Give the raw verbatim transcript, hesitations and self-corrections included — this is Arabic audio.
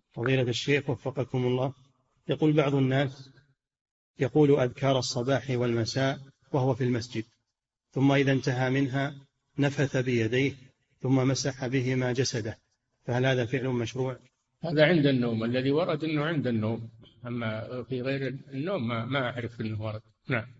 فضيلة الشيخ وفقكم الله، يقول بعض الناس يقول أذكار الصباح والمساء وهو في المسجد، ثم إذا انتهى منها نفث بيديه ثم مسح بهما جسده، فهل هذا فعل مشروع؟ هذا عند النوم، الذي ورد أنه عند النوم، أما في غير النوم ما, ما أعرف أنه ورد. نعم.